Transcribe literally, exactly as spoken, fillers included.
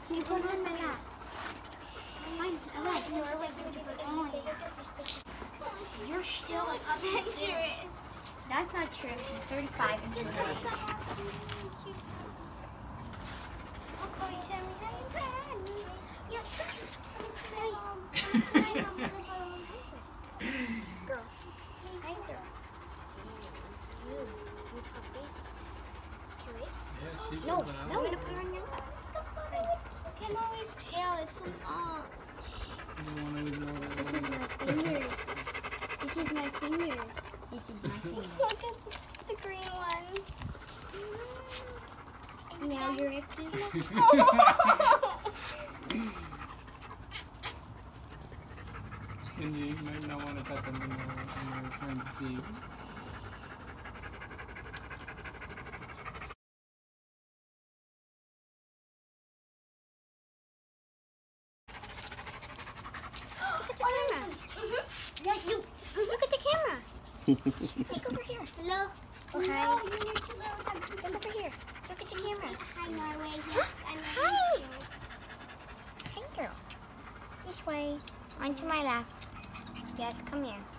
Can you put it on my lap? Fine, alright. You're still a adventurous. That's not true. She's thirty-five and she's not. Okay, tell me how you can. Yes. Girl. Hi, girl. You, you puppy. Can we? Yeah, she's No, something no, else. I'm gonna put her on your lap. Can always tell it's so long. You want to ignore it. This is my finger. This is my finger. This is my finger. Look at the green one. Now you're a And you might not want to pet them when they're, when they're trying to feed. Look at the camera. Mm-hmm. Yeah, you. Look at the camera. Look over here. Hello. Oh, hi. No, you're cute little dog. Look over here. Look at the camera. Hi, Norway. Yes, I'm Hi. Hi, girl. This way. Onto my left. Yes, come here.